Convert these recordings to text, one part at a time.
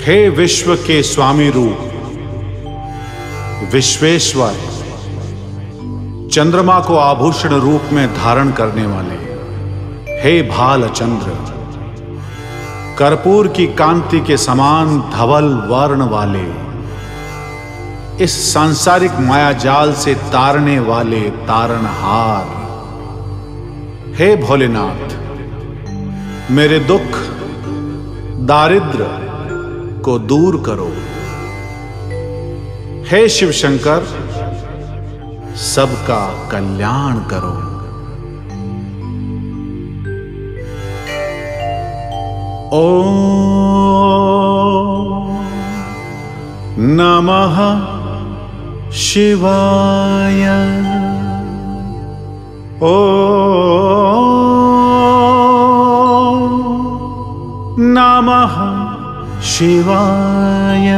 हे विश्व के स्वामी रूप विश्वेश्वर, चंद्रमा को आभूषण रूप में धारण करने वाले, हे भालचंद्र, कर्पूर की कांति के समान धवल वर्ण वाले, इस सांसारिक मायाजाल से तारने वाले तारणहार, हे भोलेनाथ, मेरे दुख दारिद्र को दूर करो। हे शिव शंकर, सबका कल्याण करो। ओम नमः शिवाय। ओम नमः शिवाय।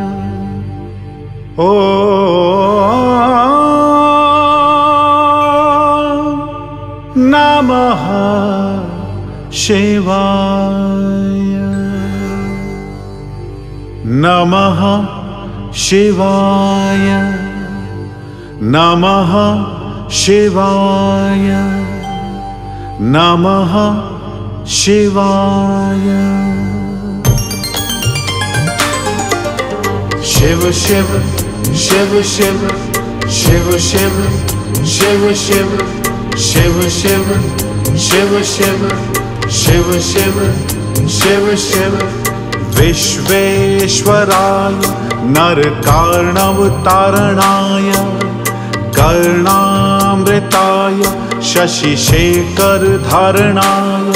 ओम नमः शिवाय। नमः शिवाय। नमः शिवाय। नमः शिवाय। शिव शिव शिव शिव शिव शिव शिव शिव शिव शिव शिव शिव शिव शिव शिव शिव विश्वेश्वराय नरकार्णवतारणाय कर्णामृताय शशिशेखर धारणाय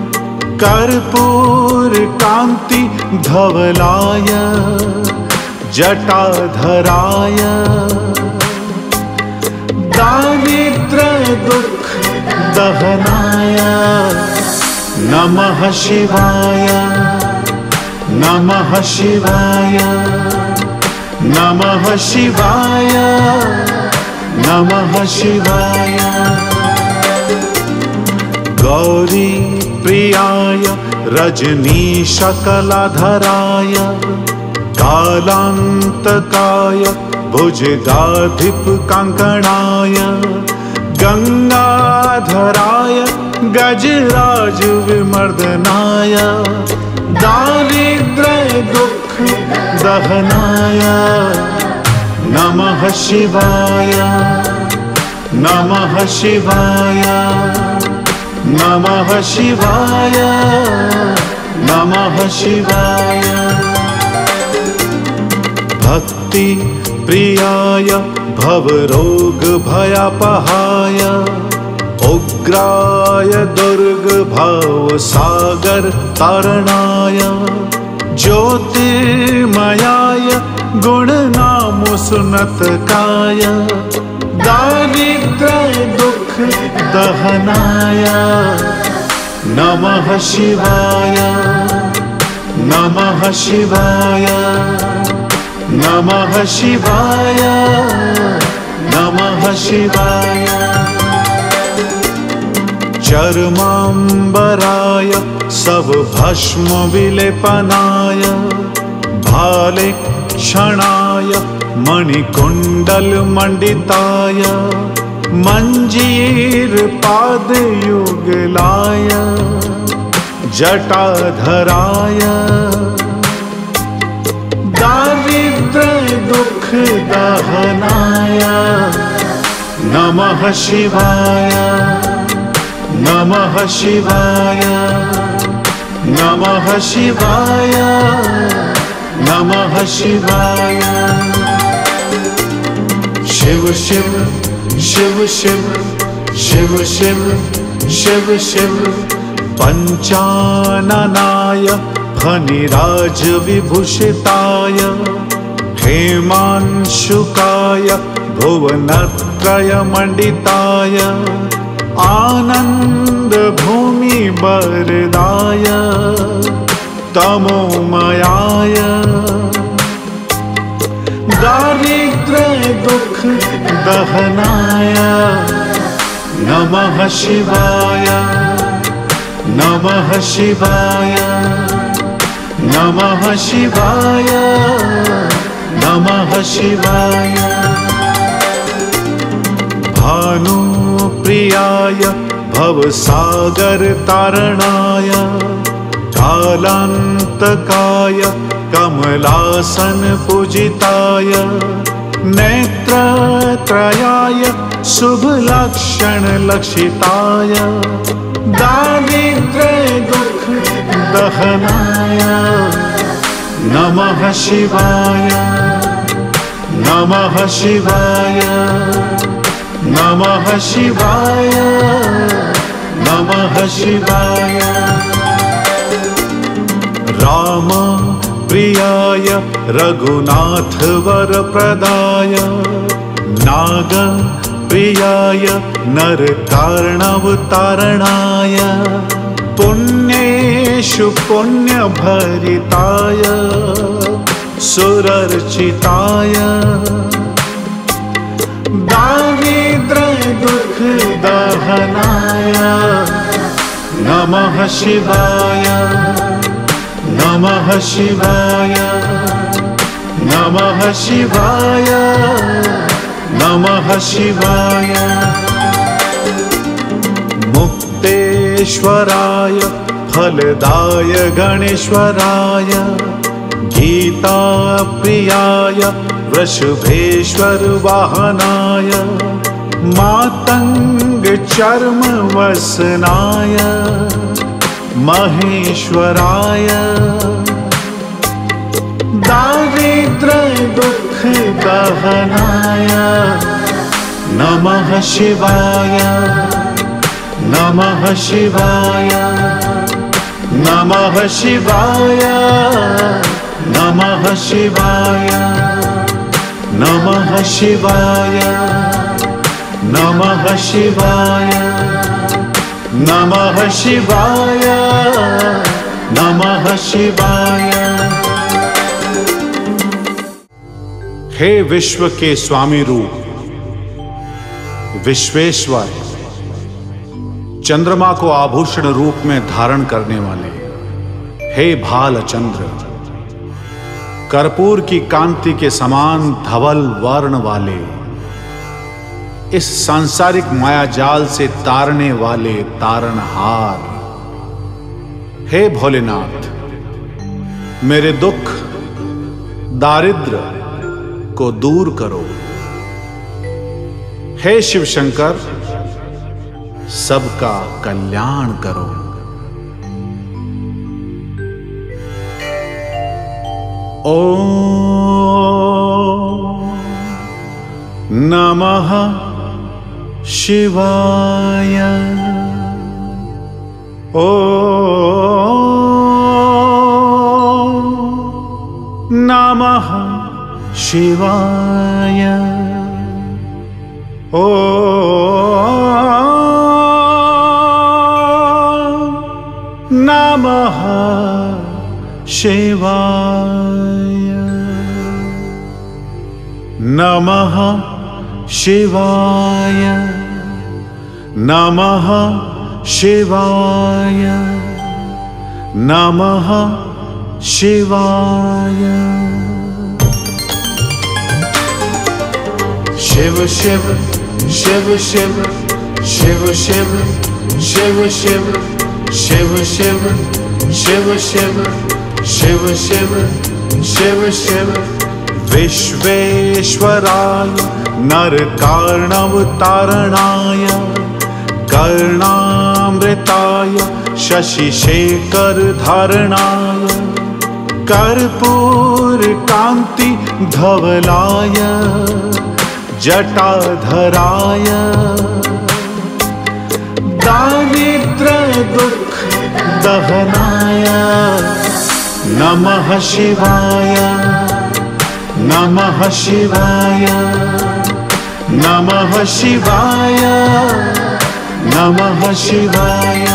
कर्पूर कांति धवलाय जटाधराय दारिद्र्य दुख दहनाय नमः शिवाय। नमः शिवाय। नमः शिवाय। नमः शिवाय। गौरी प्रियाय रजनीशकलाधराय कालांतकाय भुजगाधिप कांकणाय गंगाधराय गजराज विमर्दनाय दारिद्र्य दुख दहनाय नमः शिवाय। नमः शिवाय। नमः शिवाय। नमः शिवाय। भक्ति प्रियाय भवरोग भयापहाय उग्राय दुर्ग भव सागर तारणाय ज्योतिर्मयाय गुणनाम सुनतकाय दारिद्र्य दुख दहनाय नमः शिवाय। नमः शिवाय। नमः शिवाय। नमः शिवाय। चर्मांबराय सब भस्म विलेपनाय भाले क्षणाय मणिकुंडल मंडिताय मंजीर पाद युगलाय जटाधराय दारिद्र्य दुख दहनाय नमः शिवाय। नमः शिवाय। नमः शिवाय। नमः शिवाय। शिव शिव शिव शिव शिव शिव शिव शिव पंचाननाय फणिराज विभूषिताय हेमांशुकाय भुवनत्रय मंडिताय आनंद भूमि बरदाय तमोमयाय दारिद्र्य दुख दहनाय नमः शिवाय। नमः शिवाय। नमः शिवाय, नमः शिवाय। भानुप्रियाय भवसागर तारणाय, कालान्तकाय कमलासन पूजिताय, नेत्रत्रयाय शुभलक्षण लक्षिताय, दारिद्र्य दुख दहनाय नमः शिवाय, नमः शिवाय, नमः शिवाय, नमः शिवाय। राम प्रियाय रघुनाथ वरप्रदाय, नाग प्रियाय नरकार्णवतारणाय, पुण्येषु पुण्यभरिताय सुरर्चिताय, दारिद्र्य दुख दहनाय नमः शिवाय, नमः शिवाय, नमः शिवाय, नमः शिवाय। मुक्तेश्वराय फलदाय गणेश्वराय, गीताप्रियाय वृषभेश्वर वाहनाय, मातंग चर्म वसनाय महेश्वराय, दारिद्र्य दुख दहनाय नमः शिवाय, नमः शिवाय, नमः शिवाय, नमः शिवाय, नमः शिवाय, नमः शिवाय, नमः शिवाय, नमः शिवाय। हे विश्व के स्वामी रूप विश्वेश्वर, चंद्रमा को आभूषण रूप में धारण करने वाले हे भालचंद्र, कर्पूर की कांति के समान धवल वर्ण वाले, इस सांसारिक मायाजाल से तारने वाले तारणहार, हे भोलेनाथ, मेरे दुख दारिद्र को दूर करो। हे शिव शंकर, सबका कल्याण करो। ओम नमः शिवाय, ओम नमः शिवाय, ओम नमः शिवाय, नमः शिवाय, नमः शिवाय, नमः शिवाय। शिव शिव शिव शिव शिव शिव शिव शिव शिव शिव शिव शिव शिव शिव शिव शिव। विश्वेश्वराय नरकार्णवतारणाय, कर्णामृताय शशिशेखर धारणाय, कर्पूर कांति धवलाय जटाधराय, दारिद्र्य दुख दहनाय नमः शिवाय, नमः शिवाय, नमः शिवाय, नमः शिवाय।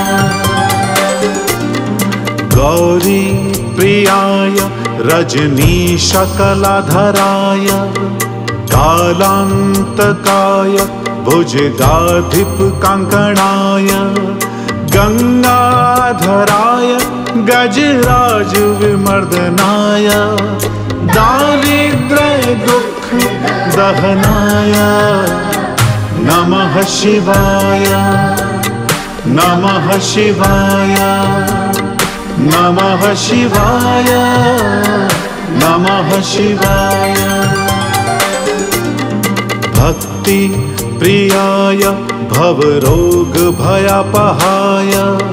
गौरी प्रियाय रजनीशकलाधराय, कालान्तकाय भुजगाधिप काङ्कणाय, गंगाधराय गजराज विमर्दनाय दारिद्र्य दुख दहनाय नमः शिवाय नमः शिवाय नमः शिवाय नमः शिवाय। भक्ति प्रियाय भवरोग भयापहाय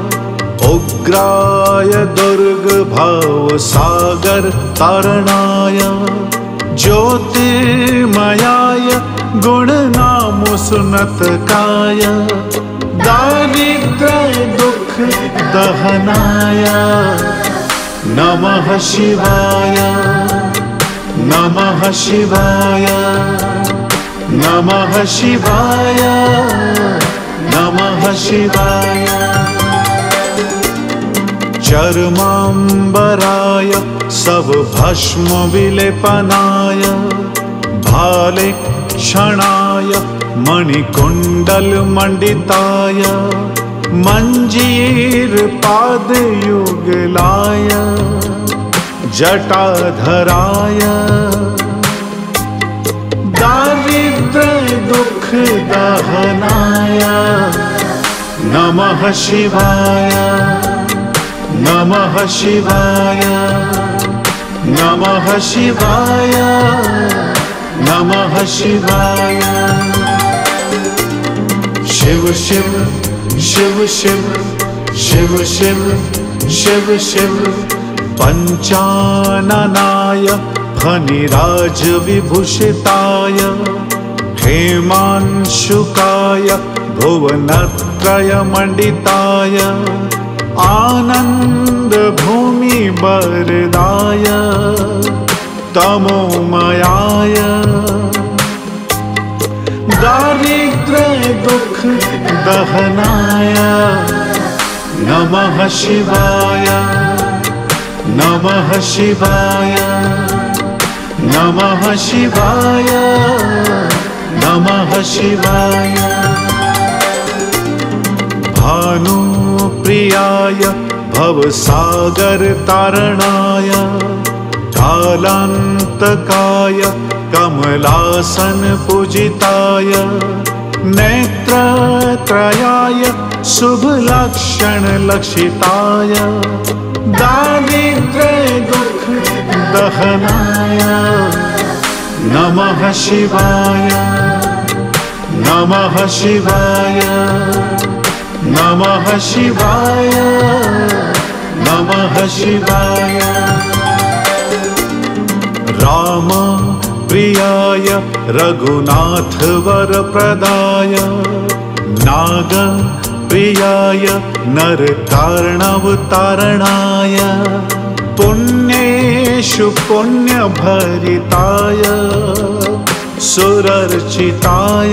उग्राय दुर्ग भव सागर तरणाय ज्योतिर्मयाय गुणनाम सुनतकाय दारिद्र्य दुख दहनाय नमः शिवाय नमः शिवाय नमः शिवाय नमः शिवाय। चर्मांबराय सब भस्म विलेपनाय भाले क्षणाय मणिकुंडल मंडिताय मंजीर पाद युगलाय जटाधराय दारिद्र्य दुख दहनाय नमः शिवाय नमः शिवाय नमः शिवाय नमः शिवाय। शिव शिव शिव शिव शिव शिव शिव शिव पंचाननाय फणिराज विभूषिताय हेमांशुकाय भुवनत्रय मंडिताय आनंद भूमि वरदाय तमोमयाय दारिद्र्य दुख दहनाय नमः शिवाय नमः शिवाय नमः शिवाय नमः शिवाय। भानु प्रियाय भवसागर तारणाय कालांतकाय कमलासन पूजिताय नेत्रत्रयाय शुभ लक्षण लक्षिताय दारिद्र्य दुख दहनाय नमः शिवाय नमः शिवाय नमः शिवाय नमः शिवाय। राम प्रियाय रघुनाथ वरप्रदाय नाग प्रियाय नरकार्णव तारणाय पुण्येषु पुण्यभरिताय सुरर्चिताय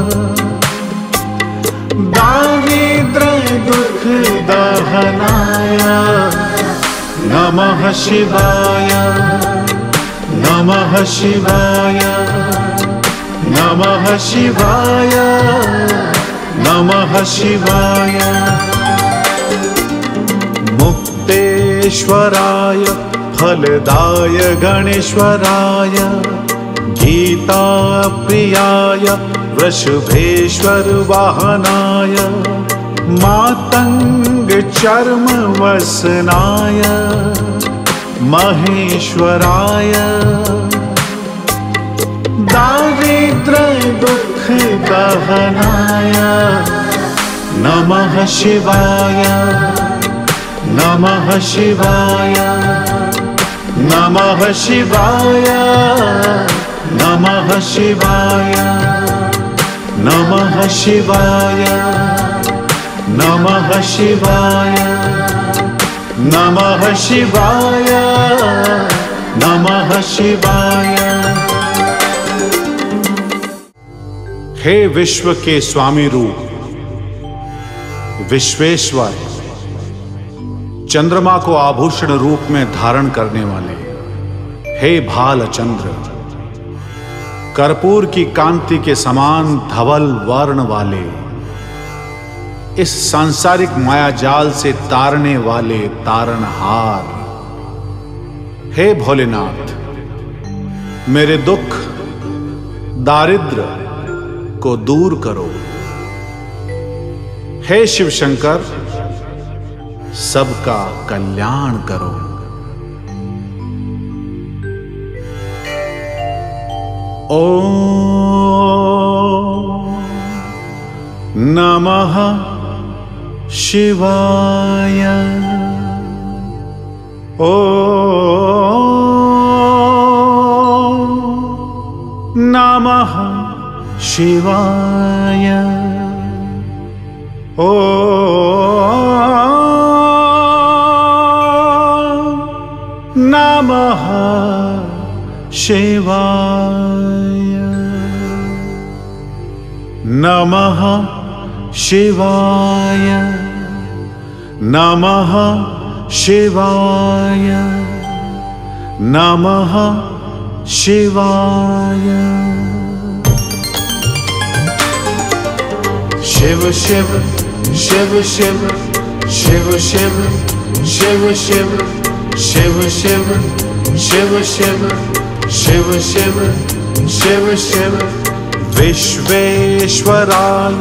दारिद्र्य दुख दहनाय नमः शिवाय नमः शिवाय नमः शिवाय नमः शिवाय। मुक्तेश्वराय फलदाय गणेश्वराय गीता प्रियाय वृषभेश्वर वाहनाय मातंग चर्म वसनाय महेश्वराय दारिद्र्य दुख दहनाय नमः शिवाय नमः शिवाय नमः शिवाय नमः शिवाय नमः शिवाय नमः शिवाय नमः शिवाय नमः शिवाय। हे विश्व के स्वामी रूप विश्वेश्वर, चंद्रमा को आभूषण रूप में धारण करने वाले हे भालचंद्र, कर्पूर की कांति के समान धवल वर्ण वाले इस सांसारिक मायाजाल से तारने वाले तारणहार। हे भोलेनाथ, मेरे दुख दारिद्र को दूर करो। हे शिव शंकर, सबका कल्याण करो। ओम नमः शिवाय। ओम नमः शिवाय। ओम नमः शिवाय। नमः शिवाय। नमः शिवाय। नमः शिवाय। शिव शिव शिव शिव शिव शिव शिव शिव शिव शिव शिव शिव शिव शिव शिव शिव। विश्वेश्वराय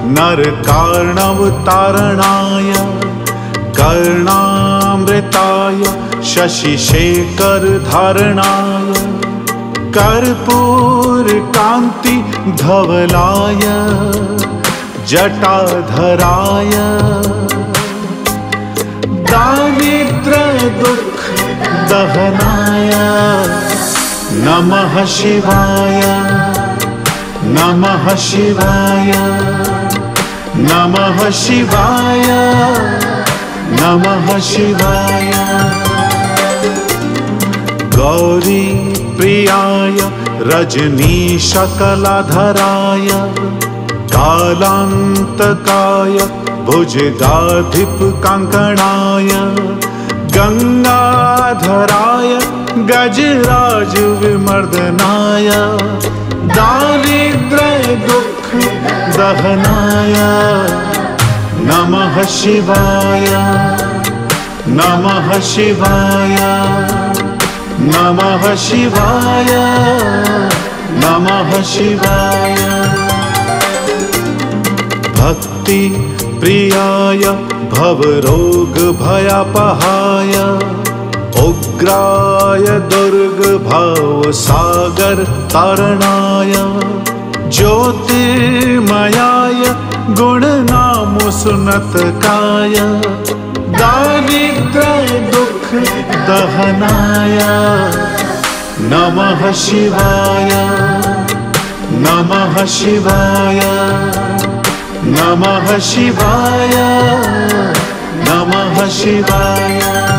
नरकार्णवतारणाय कर्णामृताय शशिशेखर धारणाय कर्पूर कांति धवलाय जटाधराय दारिद्र दुख दहनाय नमः शिवाय। नमः शिवाय। नमः शिवाय। नमः शिवाय। गौरी प्रियाय रजनीशकलाधराय कालांतकाय भुजगाधिप कांकणाय गंगाधराय गजराज विमर्दनाय दारिद्र दुख दहनाय नमः शिवाय। नमः शिवाय। नमः शिवाय। नमः शिवाय। भक्ति प्रियाय भवरोग भयापहाय उग्राय दुर्ग भव सागर तारणाय ज्योतिर्मयाय गुणनाम सुनतकाय दारिद्र दुख दहनाय नमः शिवाय। नमः शिवाय। नमः शिवाय। नमः शिवाय।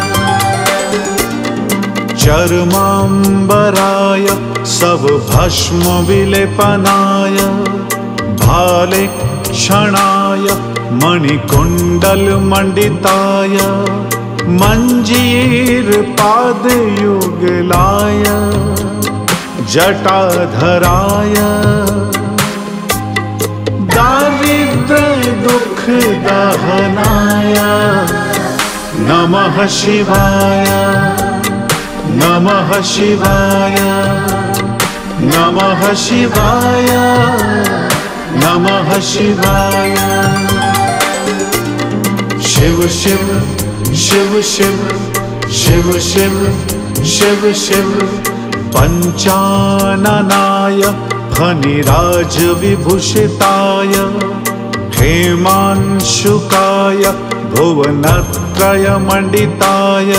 चर्मांबराय सब भस्म विलेपनाय भाले क्षणाय मणिकुंडल मंडिताय मंजीर पाद युगलाय जटाधराय दारिद्र दुख दहनाय नमः शिवाय। नमः शिवाय। नमः शिवाय। नमः शिवाय। शिव शिव शिव शिव शिव शिव शिव शिव पंचाननाय फणिराज विभूषिताय हेमांशुकाय भुवनत्रय मंडिताय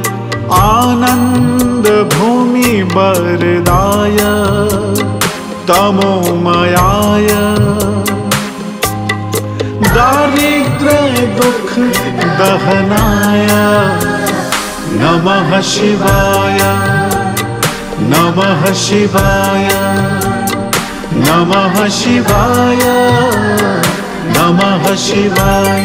आनंद भूमि बरदाय तमोमयाय दारिद्र दुख दहनाय नमः शिवाय। नमः शिवाय। नमः शिवाय। नमः शिवाय।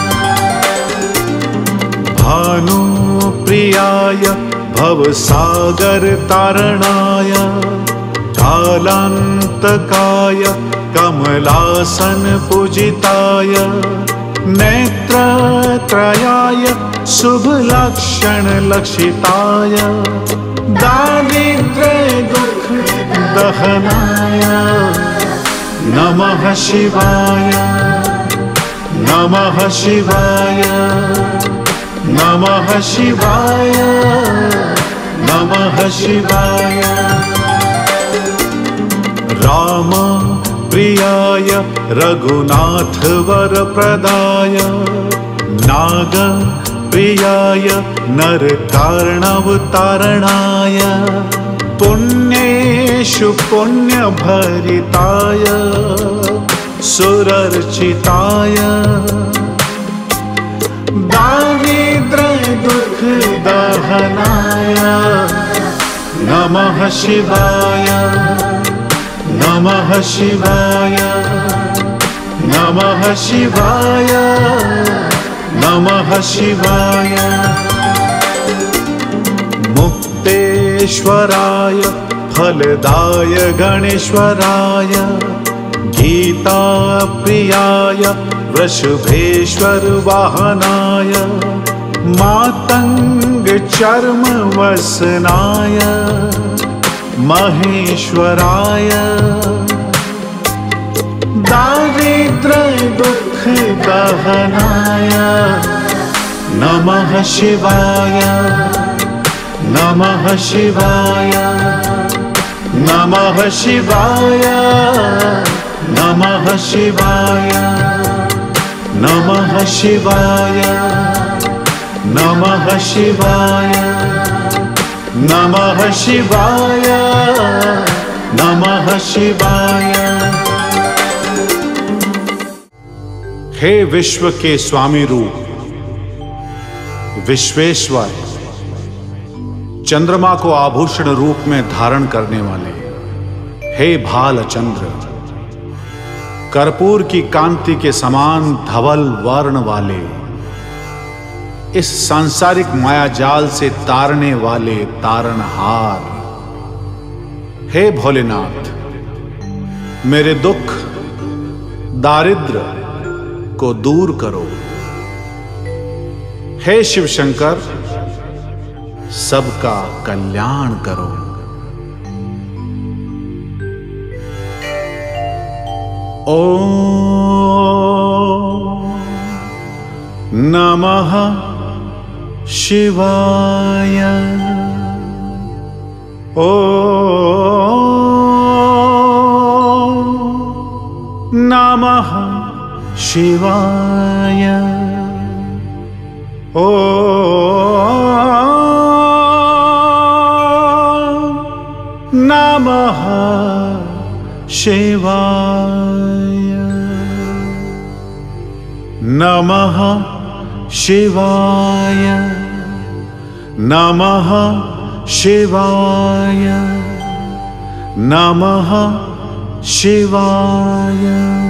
भानुप्रियाय भवसागर तारणाय कालांतकाय कमलासन पूजिताय नेत्रत्रयाय शुभलक्षणलक्षिताय दारिद्र्य दुःख दहनाय नमः शिवाय नमः शिवाय नमः शिवाय नमः शिवाय। राम प्रियाय रघुनाथ वरप्रदाय नाग प्रियाय नरकार्णवतारणाय पुण्येषु पुण्यभरिताय सुरर्चिताय दारिद्र्य दुःख दहनाय नमः शिवाय नमः शिवाय नमः शिवाय नमः शिवाय। मुक्तेश्वराय फलदाय गणेश्वराय गीता प्रियाय वृषभेश्वर वाहनाय मातंग चर्म वसनाय महेश्वराय दारिद्र्य दुःख दहनाय नमः शिवाय नमः शिवाय नमः शिवाय नमः शिवाय नमः शिवाय नमः शिवाय नमः शिवाय नमः शिवाय। हे विश्व के स्वामी रूप विश्वेश्वर, चंद्रमा को आभूषण रूप में धारण करने वाले हे भालचंद्र, कर्पूर की कांति के समान धवल वर्ण वाले, इस सांसारिक मायाजाल से तारने वाले तारणहार, हे भोलेनाथ, मेरे दुख दारिद्र्य को दूर करो। हे शिव शंकर, सबका कल्याण करो। ओम नमः शिवाय। ओम नमः शिवाय। ओम नमः शिवाय। नमः शिवाय। नमः शिवाय। नमः शिवाय।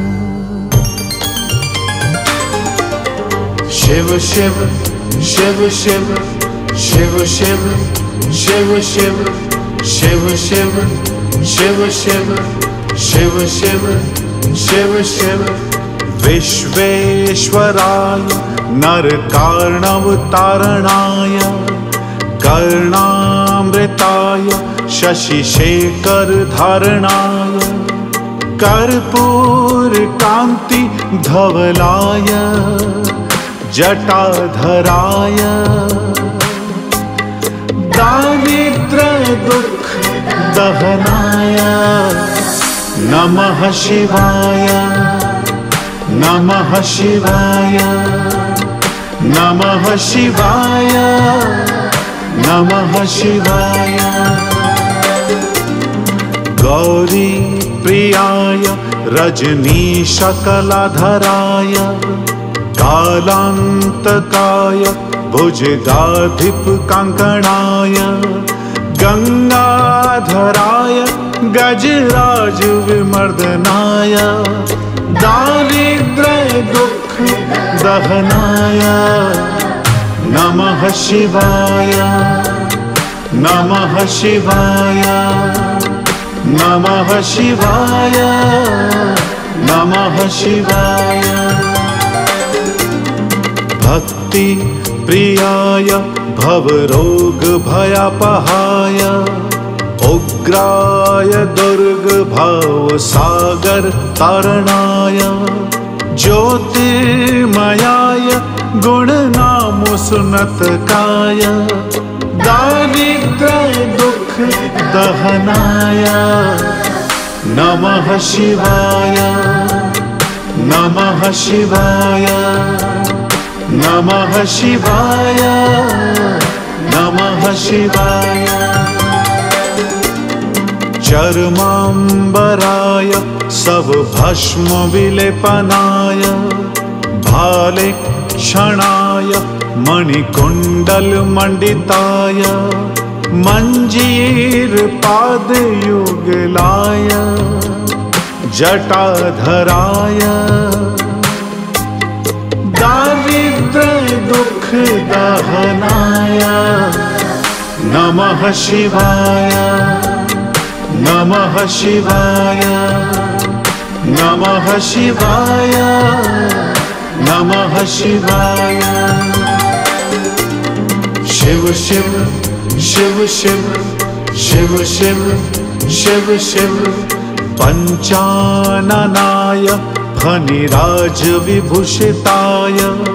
शिव शिव शिव शिव शिव शिव शिव शिव शिव शिव शिव शिव शिव शिव शिव शिव। विश्वेश्वराय नरकार्णवतारणाय कर्णामृताय शशिशेखर धारणाय कर्पूर कांति धवलाय जटाधराय दारिद्र्य दुःख दहनाय नमः शिवाय नमः शिवाय नमः शिवाय नमः शिवाय। गौरी प्रियाय रजनीशकलाधराय कालांतकाय भुजगाधिप कांकणाय गंगाधराय गजराज विमर्दनाय दारिद्र्य दुःख दहनाय नमः शिवाय नमः शिवाय नमः शिवाय नमः शिवाय। भक्ति प्रियाय भवरोग भयापहाय उग्राय दुर्ग भव सागर तरणाय ज्योतिर्मयाय गुणनामोसुनतकाय दारिद्र दुख दहनाय नमः शिवाय नमः शिवाय नमः शिवाय नमः शिवाय चर्मांबराय सब भस्म विलेपनाय भाले क्षणाय मणिकुंडल मंडिताय मंजीर पादयुगलाय जटाधराय दारिद्र दुख दहनाय नमः शिवाय नमः शिवाय नमः शिवाय नमः शिवाय शिव शिव शिव शिव शिव शिव शिव शिव पंचाननाय फणिराज विभूषिताय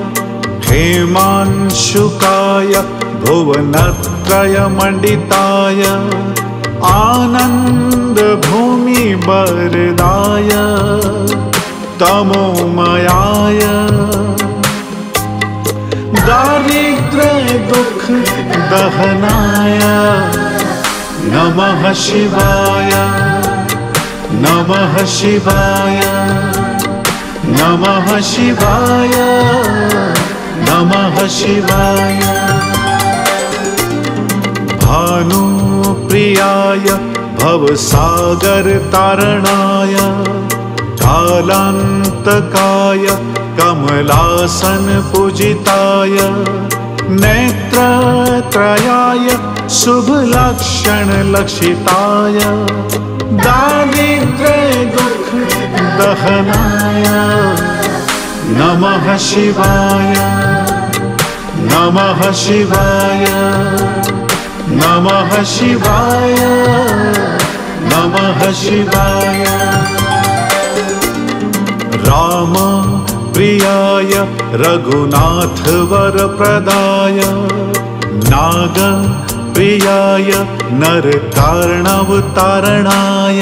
हेमांशुकाय भुवनत्रय मंडिताय आनंद भूमि बरदाय तमोमयाय दारिद्र दुख दहनाय नमः शिवाय नमः शिवाय नमः शिवाय नमः शिवाय भानु प्रियाय भवसागर तारणाय कालांतकाय कमलासन पूजिताय नेत्रत्रयाय शुभ लक्षण लक्षिताय दारिद्र दुख दहनाय नमः शिवाय नमः शिवाय नमः शिवाय नमः शिवाय राम प्रियाय रघुनाथ वर प्रदाय नाग प्रियाय नरकार्णव तारणाय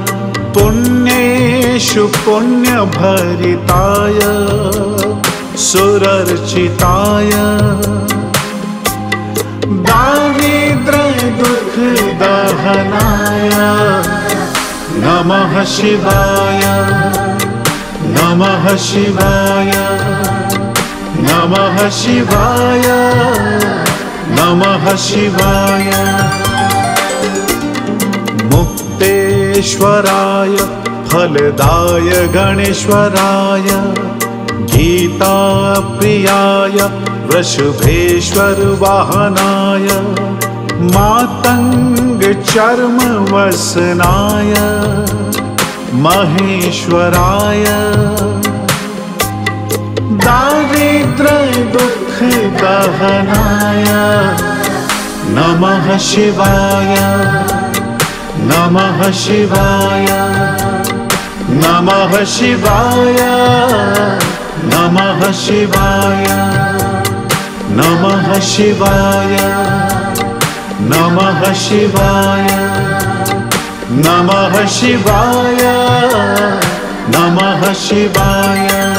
पुण्येषु पुण्य भरिताय सुरर्चिताय दारिद्र दुख दहनाय नमः शिवाय नमः शिवाय नमः शिवाय नमः शिवाय मुक्तेश्वराय फलदाय गणेश्वराय गीता प्रियाय वृषभेश्वर वाहनाय मातंग चर्म वसनाय महेश्वराय दारिद्र दुख दहनाय नमः शिवाय नमः शिवाय नमः शिवाय नमः शिवाय नमः शिवाय नमः शिवाय नमः शिवाय नमः शिवाय।